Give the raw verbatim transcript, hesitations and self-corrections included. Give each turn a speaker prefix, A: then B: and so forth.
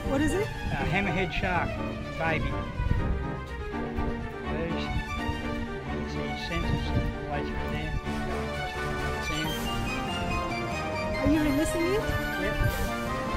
A: What is it?
B: Uh, hammerhead shark, baby. These. You can see his sensors all the way through there. Sand.
A: Are you releasing it?
B: Yep.